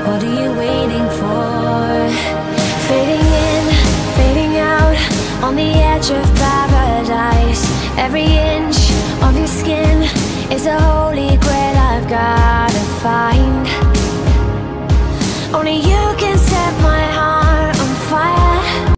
What are you waiting for? Fading in, fading out, on the edge of paradise. Every inch of your skin is a holy grail I've gotta find. Only you can